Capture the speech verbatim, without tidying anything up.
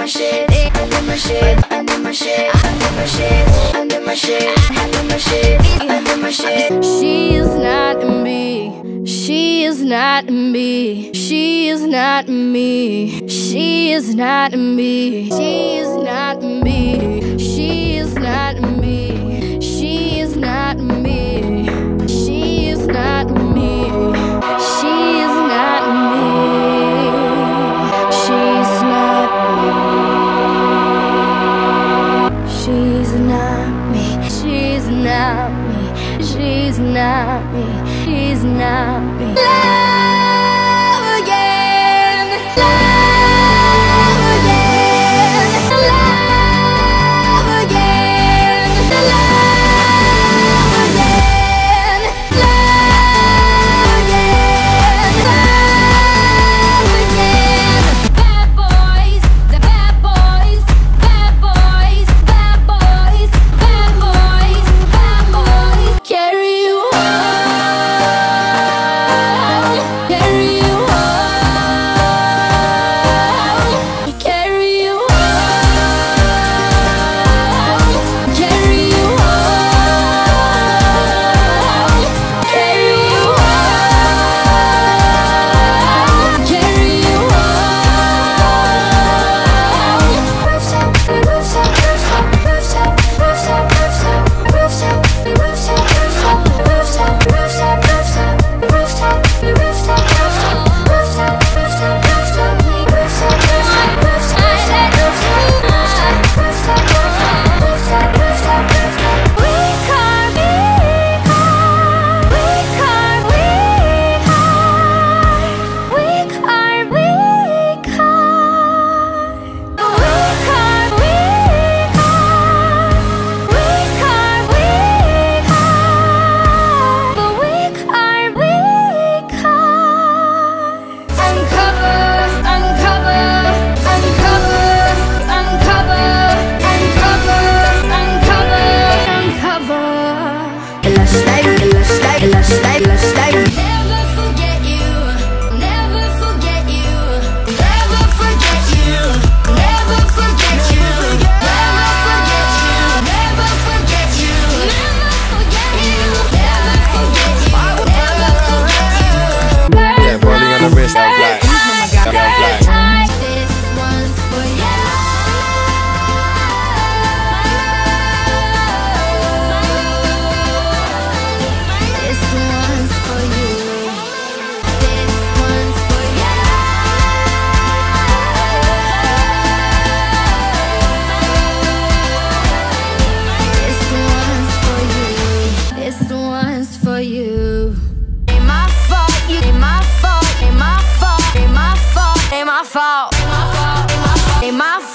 my shit, under my shit, under my shit, under my shit, under my shit, under my shit, under my shit. She is not me. She is not me. She is not me. She is not me. She is not me. She is not me. She is not me. She is not me. She is not me. She's not me. She's not me. She's not me. She's not me. She's not me. Love again. Love again. Love again. Love again. Love again. Love again. Bad boys, the bad boys, bad boys, bad boys, bad boys, bad boys. Carry you home, carry you home, carry you home, carry you home, carry you home, carry you home. Rooftop, rooftop, rooftop, rooftop, rooftop, rooftop, rooftop, rooftop, rooftop, rooftop, rooftop, rooftop, rooftop, rooftop, rooftop, rooftop, rooftop, rooftop, we can't, we can't, we can't, we can't, we can't, we can't, we can't, we can't, we can't, but we can't, we can't. Uncover, uncover, uncover, uncover, uncover, uncover, uncover. Let's stay, let's stay, let's stay, let's stay. Never forget you, never forget you, never forget you, never forget you, never forget you, never forget you, never forget you, never forget you, never forget you. Yeah, rolling on the wrist, I'm black. I'm black. This one's for you. This one's for you. This one's for you. This one's for you. This one's for you. Ain't my fault, you ain't my fault, ain't my fault, ain't my fault, ain't my fault, ain't my fault, ain't my fault.